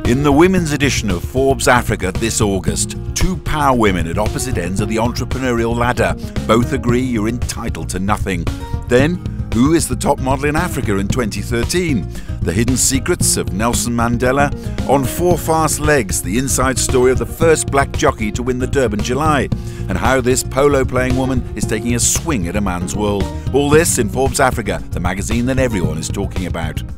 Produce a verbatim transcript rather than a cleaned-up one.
In the women's edition of Forbes Africa this August, two power women at opposite ends of the entrepreneurial ladder both agree you're entitled to nothing. Then, who is the top model in Africa in twenty thirteen? The hidden secrets of Nelson Mandela. On Four Fast Legs, the inside story of the first black jockey to win the Durban July, and how this polo-playing woman is taking a swing at a man's world. All this in Forbes Africa, the magazine that everyone is talking about.